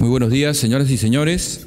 Muy buenos días, señoras y señores.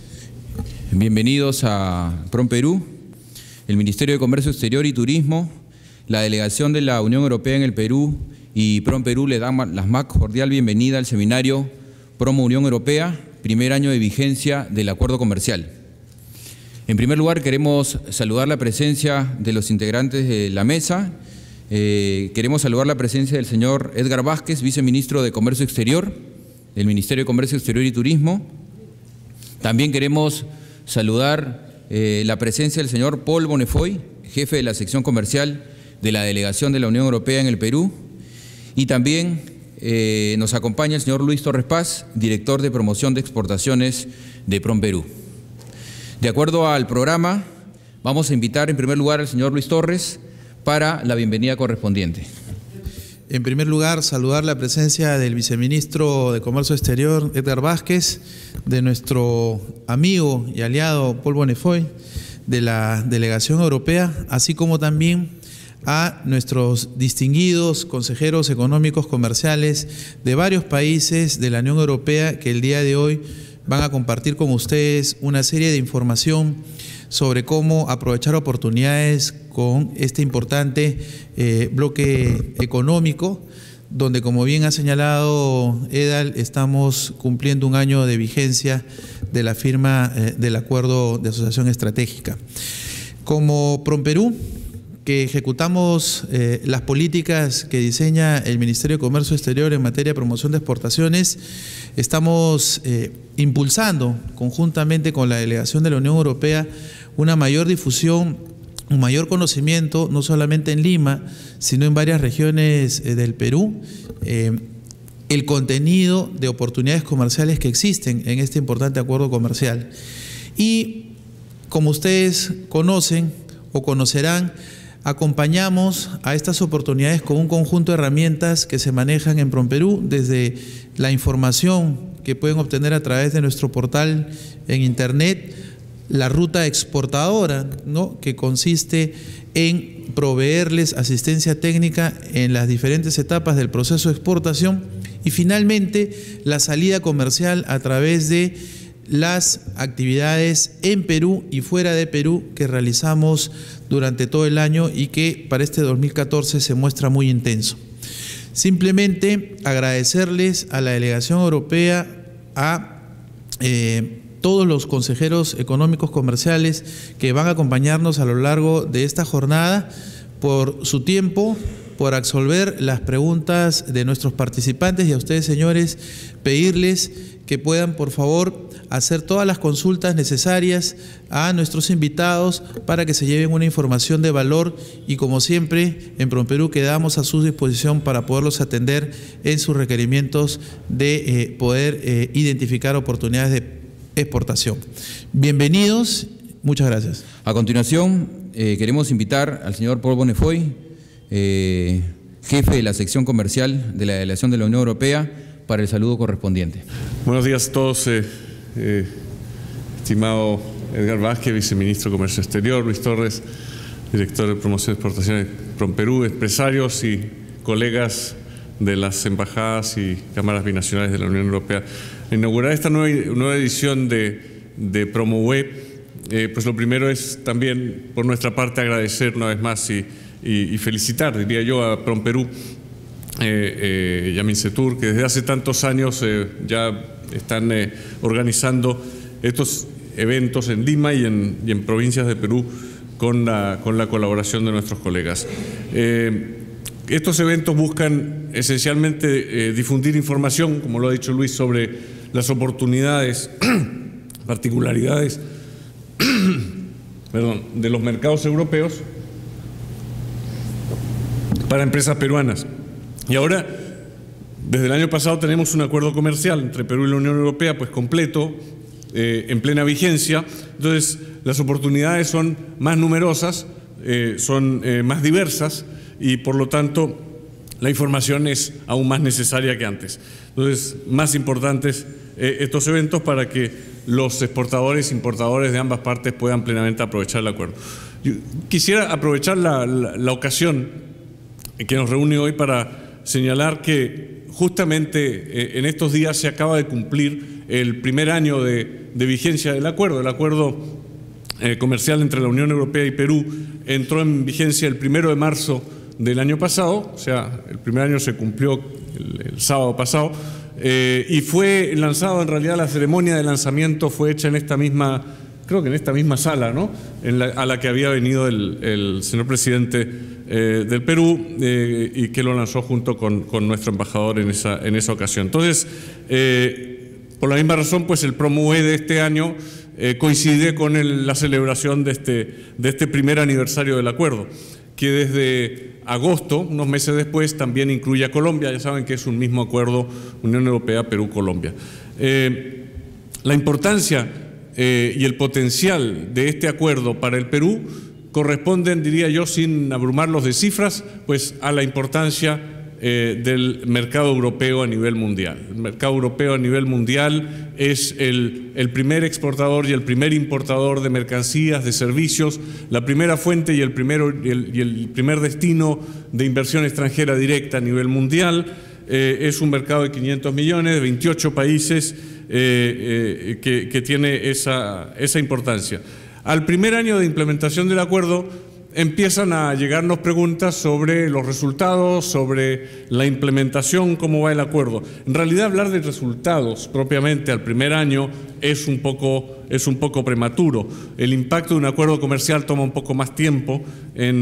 Bienvenidos a PROMPERÚ. El Ministerio de Comercio Exterior y Turismo, la delegación de la Unión Europea en el Perú y PROMPERÚ le dan la más cordial bienvenida al seminario Promo Unión Europea, primer año de vigencia del acuerdo comercial. En primer lugar, queremos saludar la presencia de los integrantes de la mesa. Queremos saludar la presencia del señor Edgar Vázquez, viceministro de Comercio Exterior, del Ministerio de Comercio Exterior y Turismo. También queremos saludar la presencia del señor Paul Bonnefoy, jefe de la sección comercial de la delegación de la Unión Europea en el Perú. Y también nos acompaña el señor Luis Torres Paz, director de promoción de exportaciones de PROMPERÚ. De acuerdo al programa, vamos a invitar en primer lugar al señor Luis Torres para la bienvenida correspondiente. En primer lugar, saludar la presencia del viceministro de Comercio Exterior, Edgar Vázquez, de nuestro amigo y aliado Paul Bonnefoy, de la delegación europea, así como también a nuestros distinguidos consejeros económicos comerciales de varios países de la Unión Europea que el día de hoy van a compartir con ustedes una serie de información sobre cómo aprovechar oportunidades con este importante bloque económico, donde, como bien ha señalado Edal, estamos cumpliendo un año de vigencia de la firma del Acuerdo de Asociación Estratégica. Como PROMPERÚ, que ejecutamos las políticas que diseña el Ministerio de Comercio Exterior en materia de promoción de exportaciones, estamos impulsando conjuntamente con la delegación de la Unión Europea una mayor difusión, un mayor conocimiento, no solamente en Lima, sino en varias regiones del Perú, el contenido de oportunidades comerciales que existen en este importante acuerdo comercial. Y como ustedes conocen o conocerán, acompañamos a estas oportunidades con un conjunto de herramientas que se manejan en PROMPERÚ, desde la información que pueden obtener a través de nuestro portal en Internet, la ruta exportadora, ¿no?, que consiste en proveerles asistencia técnica en las diferentes etapas del proceso de exportación, y finalmente la salida comercial a través de las actividades en Perú y fuera de Perú que realizamos durante todo el año y que para este 2014 se muestra muy intenso. Simplemente agradecerles a la delegación europea, a todos los consejeros económicos comerciales que van a acompañarnos a lo largo de esta jornada por su tiempo, por absolver las preguntas de nuestros participantes, y a ustedes, señores, pedirles que puedan, por favor, hacer todas las consultas necesarias a nuestros invitados para que se lleven una información de valor, y como siempre en PROMPERÚ quedamos a su disposición para poderlos atender en sus requerimientos de poder identificar oportunidades de exportación. Bienvenidos, muchas gracias. A continuación, queremos invitar al señor Paul Bonnefoy, jefe de la sección comercial de la delegación de la Unión Europea, para el saludo correspondiente. Buenos días a todos, estimado Edgar Vázquez, viceministro de Comercio Exterior, Luis Torres, director de promoción de exportaciones de PROMPERÚ, empresarios y colegas de las embajadas y cámaras binacionales de la Unión Europea. Al inaugurar esta nueva edición de PROMOUE, pues lo primero es también por nuestra parte agradecer una vez más y felicitar, diría yo, a PROMPERÚ y a MINCETUR, que desde hace tantos años ya están organizando estos eventos en Lima y en provincias de Perú con la colaboración de nuestros colegas. Estos eventos buscan esencialmente difundir información, como lo ha dicho Luis, sobre las oportunidades, particularidades de los mercados europeos para empresas peruanas. Y ahora, desde el año pasado, tenemos un acuerdo comercial entre Perú y la Unión Europea, pues completo, en plena vigencia. Entonces, las oportunidades son más numerosas, son más diversas, y por lo tanto la información es aún más necesaria que antes. Entonces, más importantes estos eventos para que los exportadores e importadores de ambas partes puedan plenamente aprovechar el acuerdo. Yo quisiera aprovechar la ocasión que nos reúne hoy para señalar que justamente en estos días se acaba de cumplir el primer año de vigencia del acuerdo. El acuerdo comercial entre la Unión Europea y Perú entró en vigencia el 1 de marzo del año pasado, o sea, el primer año se cumplió el sábado pasado, y fue lanzado, en realidad la ceremonia de lanzamiento fue hecha en esta misma, creo que en esta misma sala, ¿no? A la que había venido el señor presidente del Perú y que lo lanzó junto con nuestro embajador en esa ocasión. Entonces, por la misma razón, pues el PROMUE de este año coincide con la celebración de este primer aniversario del acuerdo, que desde agosto, unos meses después, también incluye a Colombia. Ya saben que es un mismo acuerdo Unión Europea, Perú, Colombia. La importancia y el potencial de este acuerdo para el Perú corresponden, diría yo, sin abrumarlos de cifras, pues a la importancia del mercado europeo a nivel mundial. El mercado europeo a nivel mundial es el primer exportador y el primer importador de mercancías, de servicios, la primera fuente y el primer destino de inversión extranjera directa a nivel mundial. Es un mercado de 500 millones, de 28 países que tiene esa importancia. Al primer año de implementación del acuerdo empiezan a llegarnos preguntas sobre los resultados, sobre la implementación, cómo va el acuerdo. En realidad, hablar de resultados propiamente al primer año es un poco prematuro. El impacto de un acuerdo comercial toma un poco más tiempo en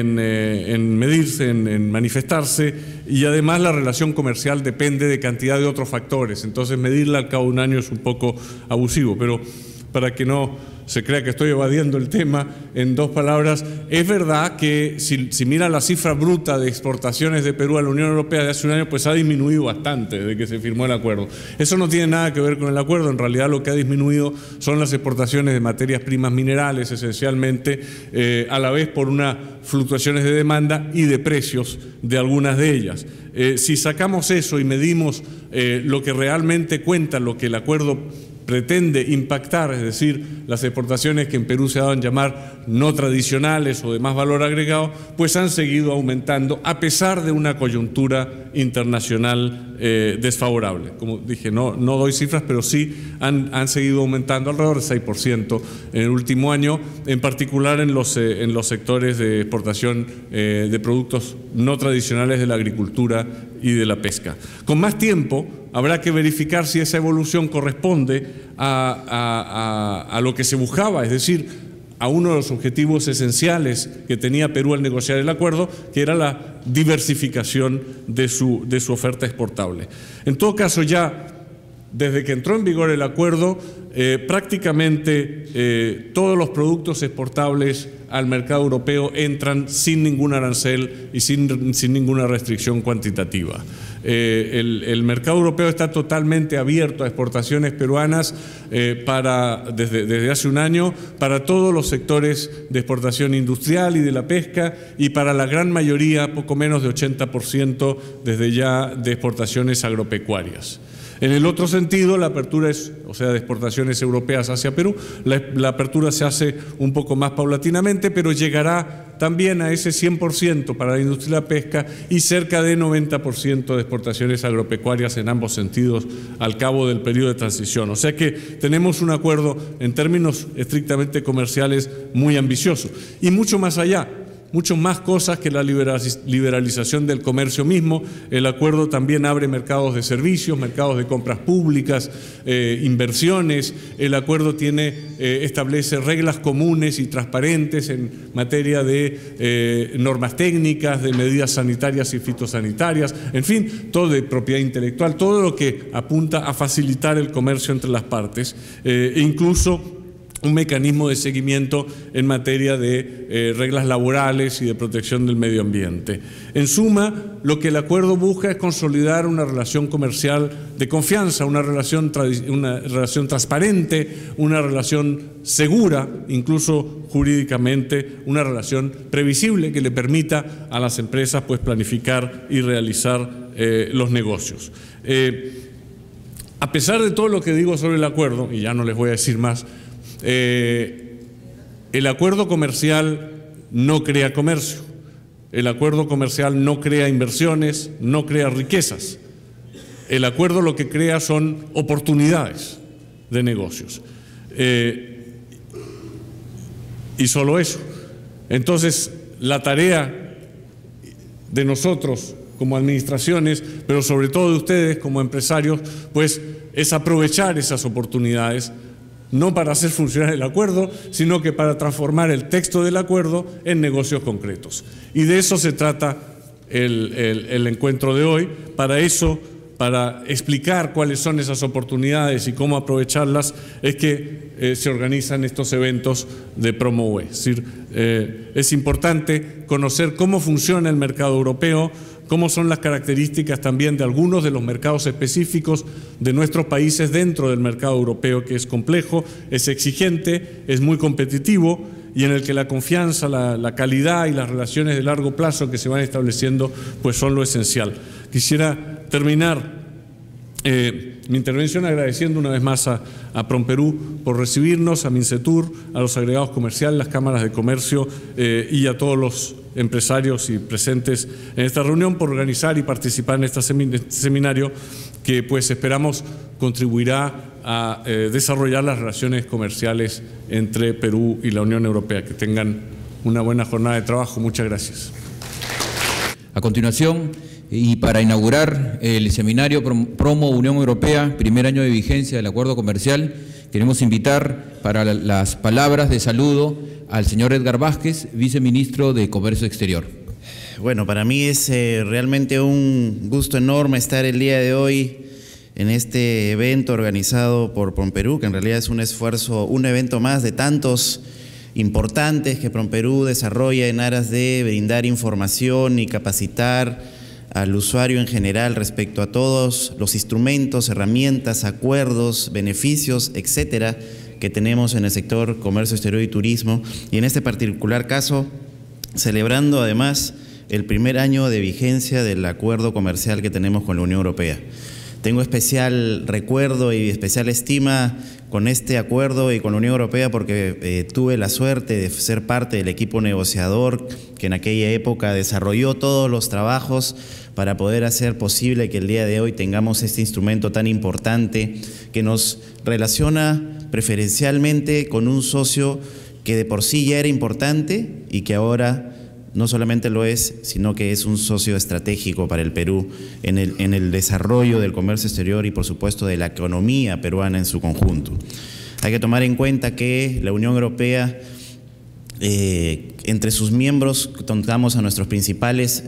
medirse, en manifestarse, y además la relación comercial depende de cantidad de otros factores. Entonces, medirla al cabo de un año es un poco abusivo, pero para que no se crea que estoy evadiendo el tema, en dos palabras, es verdad que si mira la cifra bruta de exportaciones de Perú a la Unión Europea de hace un año, pues ha disminuido bastante desde que se firmó el acuerdo. Eso no tiene nada que ver con el acuerdo. En realidad lo que ha disminuido son las exportaciones de materias primas minerales, esencialmente, a la vez por unas fluctuaciones de demanda y de precios de algunas de ellas. Si sacamos eso y medimos lo que realmente cuenta, lo que el acuerdo pretende impactar, es decir, las exportaciones que en Perú se daban llamar no tradicionales o de más valor agregado, pues han seguido aumentando a pesar de una coyuntura internacional desfavorable. Como dije, no doy cifras, pero sí han seguido aumentando alrededor del 6% en el último año, en particular en los sectores de exportación de productos no tradicionales de la agricultura y de la pesca. Con más tiempo habrá que verificar si esa evolución corresponde a lo que se buscaba, es decir, a uno de los objetivos esenciales que tenía Perú al negociar el acuerdo, que era la diversificación de su oferta exportable. En todo caso, ya desde que entró en vigor el acuerdo, prácticamente todos los productos exportables al mercado europeo entran sin ningún arancel y sin ninguna restricción cuantitativa. El mercado europeo está totalmente abierto a exportaciones peruanas desde hace un año para todos los sectores de exportación industrial y de la pesca, y para la gran mayoría, poco menos de 80% desde ya, de exportaciones agropecuarias. En el otro sentido, la apertura de exportaciones europeas hacia Perú, la apertura se hace un poco más paulatinamente, pero llegará también a ese 100% para la industria de la pesca y cerca de 90% de exportaciones agropecuarias en ambos sentidos al cabo del periodo de transición. O sea que tenemos un acuerdo en términos estrictamente comerciales muy ambicioso y mucho más allá. Mucho más cosas que la liberalización del comercio mismo. El acuerdo también abre mercados de servicios, mercados de compras públicas, inversiones. El acuerdo establece reglas comunes y transparentes en materia de normas técnicas, de medidas sanitarias y fitosanitarias, en fin, todo de propiedad intelectual, todo lo que apunta a facilitar el comercio entre las partes, e incluso un mecanismo de seguimiento en materia de reglas laborales y de protección del medio ambiente. En suma, lo que el acuerdo busca es consolidar una relación comercial de confianza, una relación transparente, una relación segura, incluso jurídicamente, una relación previsible que le permita a las empresas pues planificar y realizar los negocios. A pesar de todo lo que digo sobre el acuerdo, y ya no les voy a decir más, el acuerdo comercial no crea comercio, el acuerdo comercial no crea inversiones, no crea riquezas. el acuerdo lo que crea son oportunidades de negocios. Y solo eso. Entonces, la tarea de nosotros como administraciones, pero sobre todo de ustedes como empresarios, pues es aprovechar esas oportunidades, no para hacer funcionar el acuerdo, sino que para transformar el texto del acuerdo en negocios concretos. Y de eso se trata el encuentro de hoy. Para eso, para explicar cuáles son esas oportunidades y cómo aprovecharlas, es que se organizan estos eventos de Promo-UE. Es decir, es importante conocer cómo funciona el mercado europeo, cómo son las características también de algunos de los mercados específicos de nuestros países dentro del mercado europeo, que es complejo, es exigente, es muy competitivo y en el que la confianza, la calidad y las relaciones de largo plazo que se van estableciendo pues son lo esencial. Quisiera terminar mi intervención agradeciendo una vez más a PROMPERÚ por recibirnos, a MINCETUR, a los agregados comerciales, las cámaras de comercio y a todos los empresarios y presentes en esta reunión por organizar y participar en este seminario que pues esperamos contribuirá a desarrollar las relaciones comerciales entre Perú y la Unión Europea. Que tengan una buena jornada de trabajo. Muchas gracias. A continuación, y para inaugurar el seminario Promo Unión Europea, primer año de vigencia del acuerdo comercial, queremos invitar para las palabras de saludo al señor Edgar Vázquez, viceministro de Comercio Exterior. Bueno, para mí es realmente un gusto enorme estar el día de hoy en este evento organizado por PROMPERÚ, que en realidad es un esfuerzo, un evento más de tantos importantes que PROMPERÚ desarrolla en aras de brindar información y capacitar al usuario en general respecto a todos los instrumentos, herramientas, acuerdos, beneficios, etcétera, que tenemos en el sector comercio exterior y turismo, y en este particular caso, celebrando además el primer año de vigencia del acuerdo comercial que tenemos con la Unión Europea. Tengo especial recuerdo y especial estima con este acuerdo y con la Unión Europea porque tuve la suerte de ser parte del equipo negociador que en aquella época desarrolló todos los trabajos para poder hacer posible que el día de hoy tengamos este instrumento tan importante que nos relaciona preferencialmente con un socio que de por sí ya era importante y que ahora no solamente lo es, sino que es un socio estratégico para el Perú en el desarrollo del comercio exterior y por supuesto de la economía peruana en su conjunto. Hay que tomar en cuenta que la Unión Europea, entre sus miembros tenemos a nuestros principales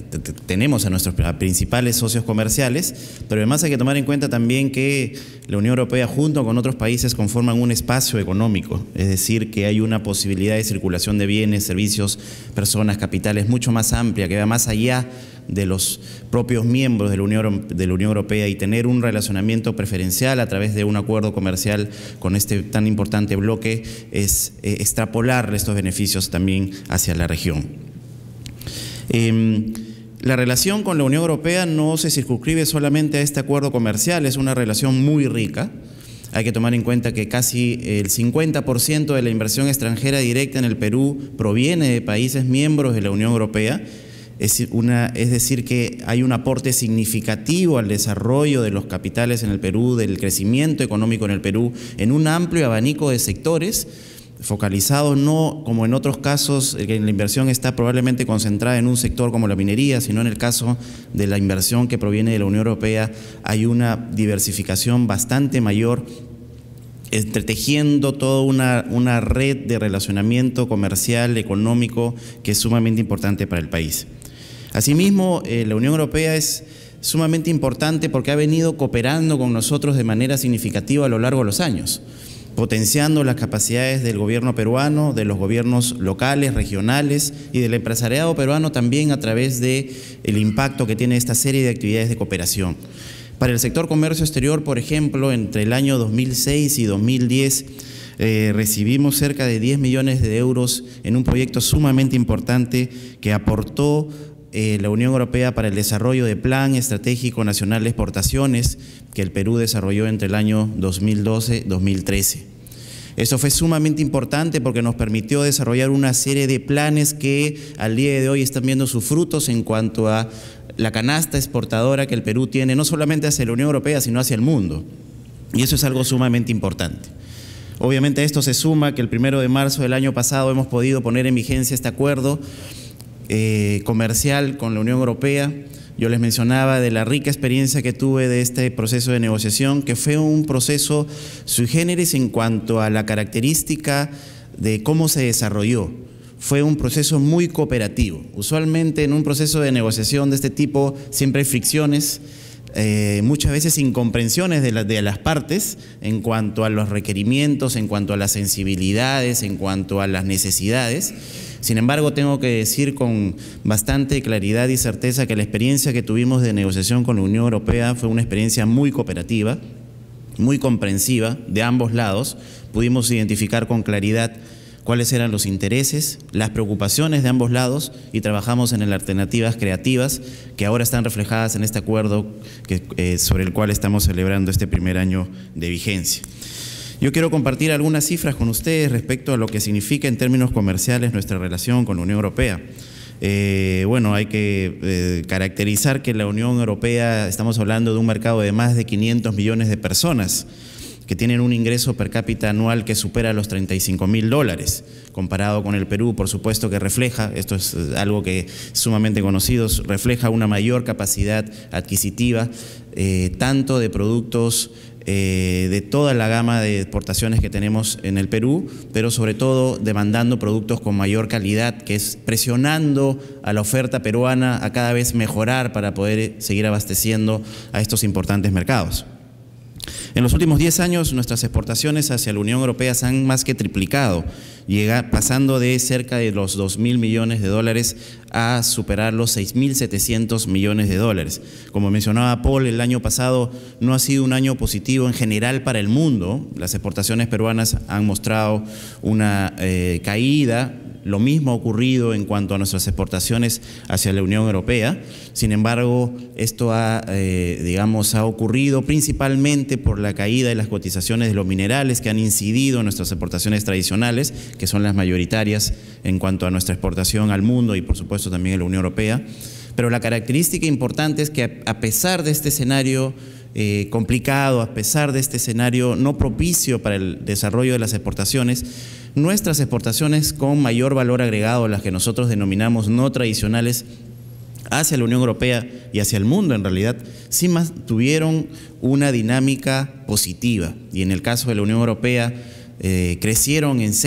socios comerciales, pero además hay que tomar en cuenta también que la Unión Europea junto con otros países conforman un espacio económico, es decir, que hay una posibilidad de circulación de bienes, servicios, personas, capitales mucho más amplia, que va más allá de los propios miembros de la Unión Europea, y tener un relacionamiento preferencial a través de un acuerdo comercial con este tan importante bloque es extrapolar estos beneficios también hacia la región. La relación con la Unión Europea no se circunscribe solamente a este acuerdo comercial, es una relación muy rica. Hay que tomar en cuenta que casi el 50% de la inversión extranjera directa en el Perú proviene de países miembros de la Unión Europea. Es decir, que hay un aporte significativo al desarrollo de los capitales en el Perú, del crecimiento económico en el Perú, en un amplio abanico de sectores, focalizados no como en otros casos, que la inversión está probablemente concentrada en un sector como la minería, sino en el caso de la inversión que proviene de la Unión Europea, hay una diversificación bastante mayor, entretejiendo toda una red de relacionamiento comercial, económico, que es sumamente importante para el país. Asimismo, la Unión Europea es sumamente importante porque ha venido cooperando con nosotros de manera significativa a lo largo de los años, potenciando las capacidades del gobierno peruano, de los gobiernos locales, regionales y del empresariado peruano también a través del impacto que tiene esta serie de actividades de cooperación. Para el sector comercio exterior, por ejemplo, entre el año 2006 y 2010, recibimos cerca de 10 millones de euros en un proyecto sumamente importante que aportó la Unión Europea para el desarrollo del Plan Estratégico Nacional de Exportaciones que el Perú desarrolló entre el año 2012-2013. Eso fue sumamente importante porque nos permitió desarrollar una serie de planes que al día de hoy están viendo sus frutos en cuanto a la canasta exportadora que el Perú tiene, no solamente hacia la Unión Europea, sino hacia el mundo. Y eso es algo sumamente importante. Obviamente a esto se suma que el 1 de marzo del año pasado hemos podido poner en vigencia este acuerdo comercial con la Unión Europea. Yo les mencionaba de la rica experiencia que tuve de este proceso de negociación, que fue un proceso sui generis en cuanto a la característica de cómo se desarrolló. Fue un proceso muy cooperativo. Usualmente en un proceso de negociación de este tipo siempre hay fricciones, muchas veces incomprensiones de las partes en cuanto a los requerimientos, en cuanto a las sensibilidades, en cuanto a las necesidades. Sin embargo, tengo que decir con bastante claridad y certeza que la experiencia que tuvimos de negociación con la Unión Europea fue una experiencia muy cooperativa, muy comprensiva de ambos lados. Pudimos identificar con claridad cuáles eran los intereses, las preocupaciones de ambos lados y trabajamos en alternativas creativas que ahora están reflejadas en este acuerdo sobre el cual estamos celebrando este primer año de vigencia. Yo quiero compartir algunas cifras con ustedes respecto a lo que significa en términos comerciales nuestra relación con la Unión Europea. Bueno, hay que caracterizar que la Unión Europea, estamos hablando de un mercado de más de 500 millones de personas que tienen un ingreso per cápita anual que supera los $35.000. Comparado con el Perú, por supuesto que refleja, esto es algo que es sumamente conocido, refleja una mayor capacidad adquisitiva, tanto de productos de toda la gama de exportaciones que tenemos en el Perú, pero sobre todo demandando productos con mayor calidad, que es presionando a la oferta peruana a cada vez mejorar para poder seguir abasteciendo a estos importantes mercados. En los últimos 10 años nuestras exportaciones hacia la Unión Europea se han más que triplicado, pasando de cerca de los $2.000 millones a superar los $6.700 millones. Como mencionaba Paul, el año pasado no ha sido un año positivo en general para el mundo. Las exportaciones peruanas han mostrado una caída. Lo mismo ha ocurrido en cuanto a nuestras exportaciones hacia la Unión Europea. Sin embargo, esto ha ocurrido principalmente por la caída de las cotizaciones de los minerales que han incidido en nuestras exportaciones tradicionales, que son las mayoritarias en cuanto a nuestra exportación al mundo y por supuesto también en la Unión Europea. Pero la característica importante es que a pesar de este escenario complicado, a pesar de este escenario no propicio para el desarrollo de las exportaciones, nuestras exportaciones con mayor valor agregado, las que nosotros denominamos no tradicionales, hacia la Unión Europea y hacia el mundo en realidad, sí tuvieron una dinámica positiva. Y en el caso de la Unión Europea, crecieron en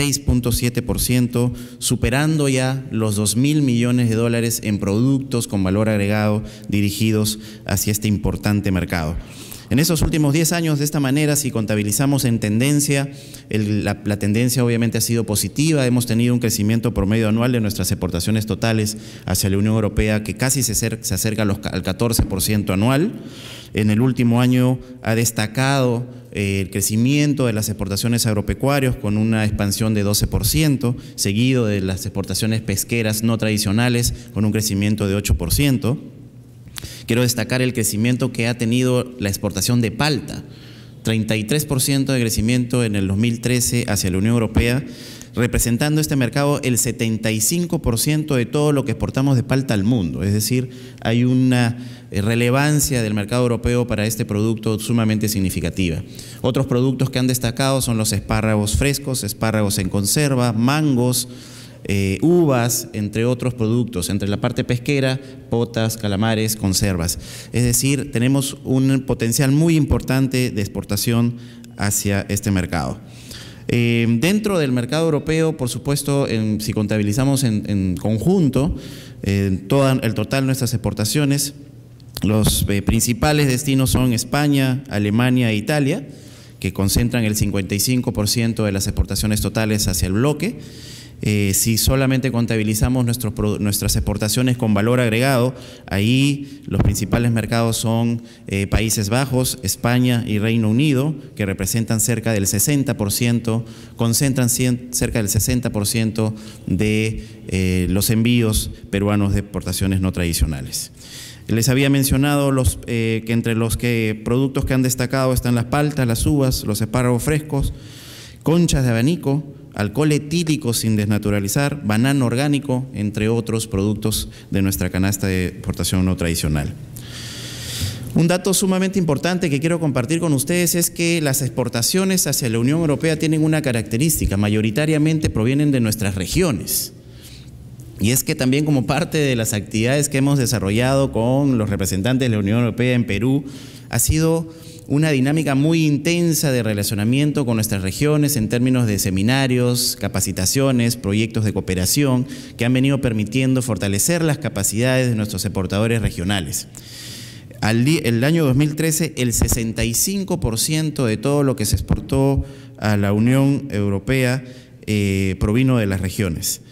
6.7%, superando ya los $2.000 millones en productos con valor agregado dirigidos hacia este importante mercado. En esos últimos 10 años, de esta manera, si contabilizamos en tendencia, la tendencia obviamente ha sido positiva. Hemos tenido un crecimiento promedio anual de nuestras exportaciones totales hacia la Unión Europea que casi se acerca al 14% anual. En el último año ha destacado el crecimiento de las exportaciones agropecuarias con una expansión de 12%, seguido de las exportaciones pesqueras no tradicionales con un crecimiento de 8%. Quiero destacar el crecimiento que ha tenido la exportación de palta, 33% de crecimiento en el 2013 hacia la Unión Europea, representando este mercado el 75% de todo lo que exportamos de palta al mundo. Es decir, hay una relevancia del mercado europeo para este producto sumamente significativa. Otros productos que han destacado son los espárragos frescos, espárragos en conserva, mangos, uvas, entre otros productos, entre la parte pesquera, potas, calamares, conservas. Es decir, tenemos un potencial muy importante de exportación hacia este mercado. Dentro del mercado europeo, por supuesto, si contabilizamos en conjunto todo el total de nuestras exportaciones, los principales destinos son España, Alemania e Italia, que concentran el 55% de las exportaciones totales hacia el bloque. Si solamente contabilizamos nuestras exportaciones con valor agregado, ahí los principales mercados son Países Bajos, España y Reino Unido, que representan cerca del 60%, concentran cerca del 60% de los envíos peruanos de exportaciones no tradicionales. Les había mencionado que entre los productos que han destacado están las paltas, las uvas, los espárragos frescos, conchas de abanico, alcohol etílico sin desnaturalizar, banano orgánico, entre otros productos de nuestra canasta de exportación no tradicional. Un dato sumamente importante que quiero compartir con ustedes es que las exportaciones hacia la Unión Europea tienen una característica: mayoritariamente provienen de nuestras regiones. Y es que también, como parte de las actividades que hemos desarrollado con los representantes de la Unión Europea en Perú, ha sido una dinámica muy intensa de relacionamiento con nuestras regiones en términos de seminarios, capacitaciones, proyectos de cooperación que han venido permitiendo fortalecer las capacidades de nuestros exportadores regionales. El año 2013, el 65% de todo lo que se exportó a la Unión Europea provino de las regiones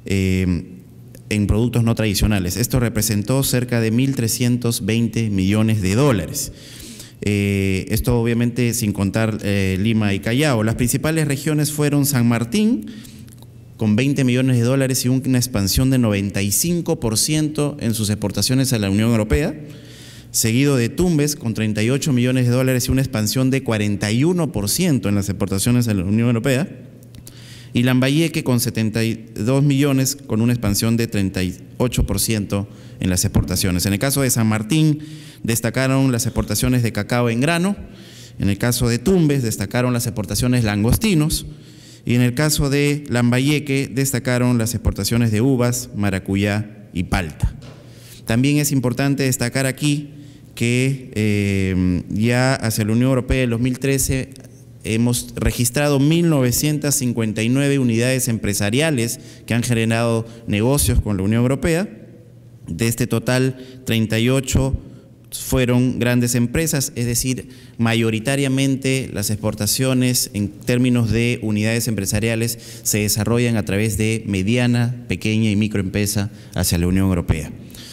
en productos no tradicionales. Esto representó cerca de 1.320 millones de dólares. Esto obviamente sin contar Lima y Callao. Las principales regiones fueron San Martín, con 20 millones de dólares y una expansión de 95% en sus exportaciones a la Unión Europea, seguido de Tumbes, con 38 millones de dólares y una expansión de 41% en las exportaciones a la Unión Europea, y Lambayeque, con 72 millones, con una expansión de 38% en las exportaciones. En el caso de San Martín, destacaron las exportaciones de cacao en grano. En el caso de Tumbes, destacaron las exportaciones langostinos. Y en el caso de Lambayeque, destacaron las exportaciones de uvas, maracuyá y palta. También es importante destacar aquí que ya hacia la Unión Europea en 2013 hemos registrado 1.959 unidades empresariales que han generado negocios con la Unión Europea. De este total, 38 fueron grandes empresas, es decir, mayoritariamente las exportaciones en términos de unidades empresariales se desarrollan a través de mediana, pequeña y microempresa hacia la Unión Europea.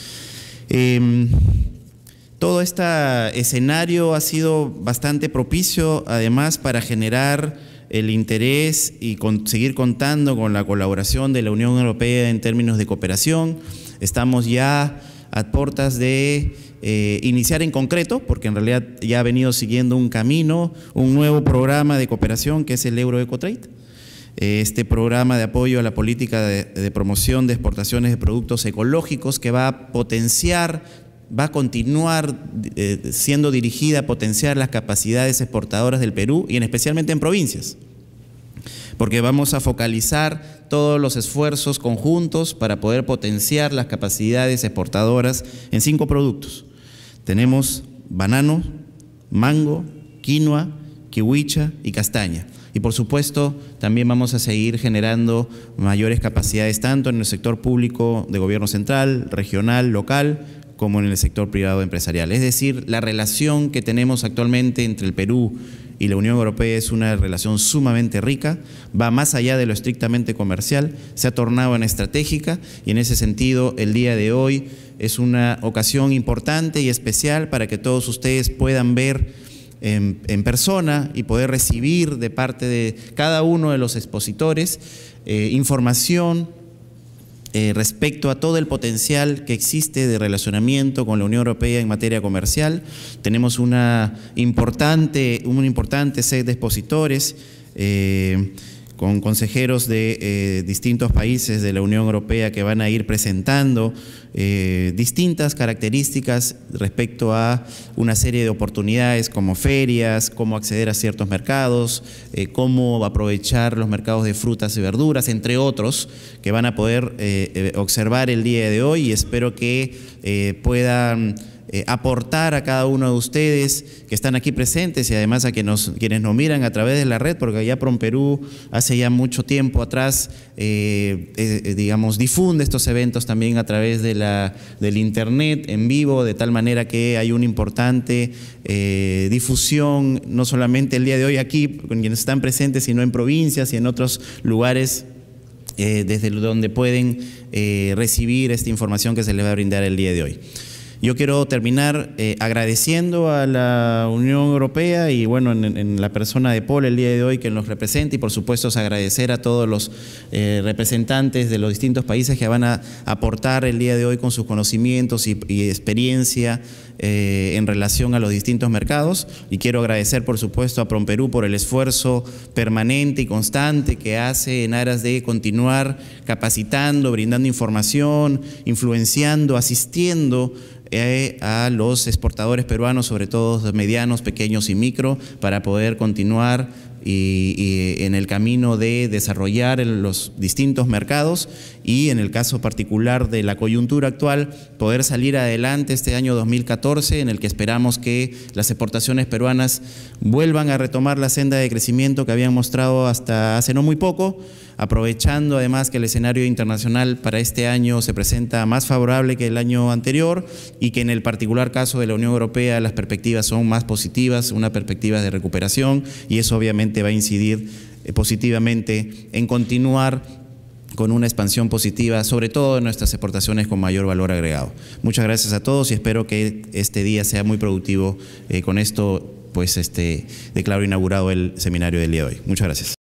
Todo este escenario ha sido bastante propicio, además, para generar el interés y seguir contando con la colaboración de la Unión Europea en términos de cooperación. Estamos ya a puertas de iniciar en concreto, porque en realidad ya ha venido siguiendo un camino, un nuevo programa de cooperación que es el Euroecotrade. Este programa de apoyo a la política de promoción de exportaciones de productos ecológicos que va a potenciar, va a continuar siendo dirigida a potenciar las capacidades exportadoras del Perú y especialmente en provincias, porque vamos a focalizar todos los esfuerzos conjuntos para poder potenciar las capacidades exportadoras en 5 productos. Tenemos banano, mango, quinoa, kiwicha y castaña. Y por supuesto, también vamos a seguir generando mayores capacidades tanto en el sector público de gobierno central, regional, local, como en el sector privado empresarial. Es decir, la relación que tenemos actualmente entre el Perú y la Unión Europea es una relación sumamente rica, va más allá de lo estrictamente comercial, se ha tornado en estratégica y en ese sentido el día de hoy es una ocasión importante y especial para que todos ustedes puedan ver en persona y poder recibir de parte de cada uno de los expositores información respecto a todo el potencial que existe de relacionamiento con la Unión Europea en materia comercial. Tenemos un importante set de expositores con consejeros de distintos países de la Unión Europea que van a ir presentando distintas características respecto a una serie de oportunidades como ferias, cómo acceder a ciertos mercados, cómo aprovechar los mercados de frutas y verduras, entre otros, que van a poder observar el día de hoy, y espero que puedan aportar a cada uno de ustedes que están aquí presentes y además a quienes nos miran a través de la red, porque ya PROMPERÚ hace ya mucho tiempo atrás digamos, difunde estos eventos también a través del internet en vivo, de tal manera que hay una importante difusión, no solamente el día de hoy aquí con quienes están presentes, sino en provincias y en otros lugares desde donde pueden recibir esta información que se les va a brindar el día de hoy. Yo quiero terminar agradeciendo a la Unión Europea y bueno, en la persona de Paul el día de hoy que nos representa, y por supuesto agradecer a todos los representantes de los distintos países que van a aportar el día de hoy con sus conocimientos y experiencia en relación a los distintos mercados. Y quiero agradecer por supuesto a PROMPERÚ por el esfuerzo permanente y constante que hace en aras de continuar capacitando, brindando información, influenciando, asistiendo a los exportadores peruanos, sobre todo medianos, pequeños y micro, para poder continuar y en el camino de desarrollar los distintos mercados y en el caso particular de la coyuntura actual, poder salir adelante este año 2014 en el que esperamos que las exportaciones peruanas vuelvan a retomar la senda de crecimiento que habían mostrado hasta hace no muy poco, aprovechando además que el escenario internacional para este año se presenta más favorable que el año anterior y que en el particular caso de la Unión Europea las perspectivas son más positivas, una perspectiva de recuperación, y eso obviamente va a incidir positivamente en continuar con una expansión positiva, sobre todo en nuestras exportaciones con mayor valor agregado. Muchas gracias a todos y espero que este día sea muy productivo. Con esto, pues, declaro inaugurado el seminario del día de hoy. Muchas gracias.